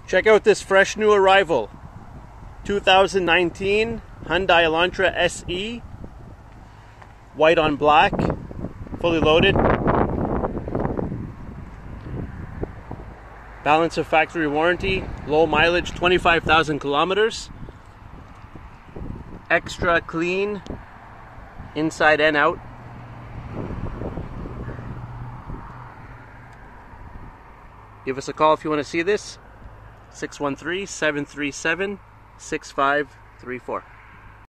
Check out this fresh new arrival. 2019 Hyundai Elantra SE. White on black. Fully loaded. Balance of factory warranty. Low mileage, 25,000 kilometers. Extra clean inside and out. Give us a call if you want to see this. 613-737-6534.